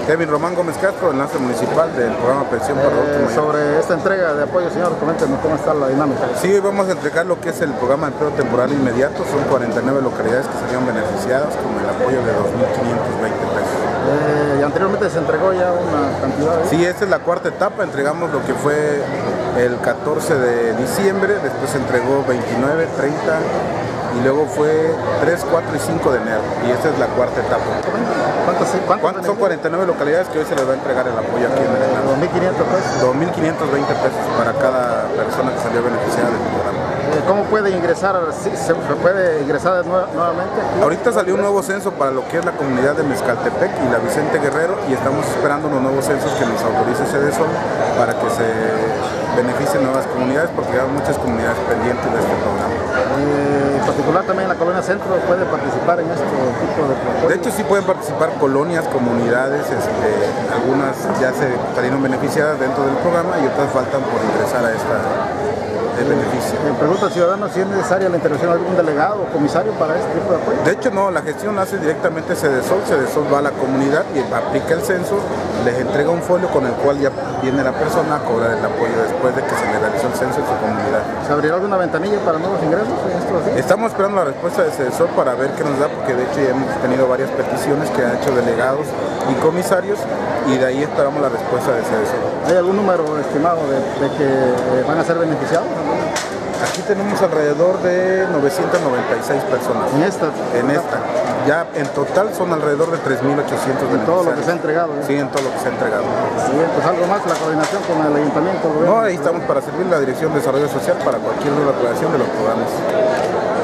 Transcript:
Kevin Román Gómez Castro, enlace municipal del programa Pensión por Adultos Mayores. Sobre esta entrega de apoyo, señor, coméntenos cómo está la dinámica. Sí, hoy vamos a entregar lo que es el programa de empleo temporal inmediato. Son 49 localidades que serían beneficiadas con el apoyo de 2.520 pesos. Y anteriormente se entregó ya una cantidad. Sí, esta es la cuarta etapa. Entregamos lo que fue el 14 de diciembre, después se entregó 29, 30 y luego fue 3, 4 y 5 de enero. Y esta es la cuarta etapa. ¿Cuántos son 49 localidades que hoy se les va a entregar el apoyo aquí en el enlace. 2.500 pesos. 2.520 pesos para cada persona que salió beneficiada del programa. ¿Cómo puede ingresar? ¿Se puede ingresar nuevamente aquí? Ahorita salió un nuevo censo para lo que es la comunidad de Mezcaltepec y la Vicente Guerrero, y estamos esperando unos nuevos censos que nos autorice CDSOL para que se beneficien nuevas comunidades, porque hay muchas comunidades pendientes de este programa. En particular también la Colonia Centro puede participar en este tipo de propuestas. De hecho sí pueden participar colonias, comunidades, algunas ya se salieron beneficiadas dentro del programa y otras faltan por ingresar a esta beneficio. Pregunta al ciudadano si es necesaria la intervención de algún delegado o comisario para este tipo de apoyo. De hecho no, la gestión la hace directamente CDSOL va a la comunidad y aplica el censo, les entrega un folio con el cual ya viene la persona a cobrar el apoyo después de que se le realizó el censo en su comunidad. ¿Se abrirá alguna ventanilla para nuevos ingresos en estos días? Estamos esperando la respuesta de CDSOL para ver qué nos da, porque de hecho ya hemos tenido varias peticiones que han hecho delegados y comisarios, y de ahí esperamos la respuesta de CDSOL. ¿Hay algún número estimado de que van a ser beneficiados? Aquí tenemos alrededor de 996 personas. ¿En esta? En esta. Ya en total son alrededor de 3.800 beneficiarios. ¿En todo lo que se ha entregado? Sí, en todo lo que se ha entregado. Bien, pues algo más, la coordinación con el ayuntamiento. No, ahí estamos para servir la Dirección de Desarrollo Social para cualquier duda o aclaración de los programas.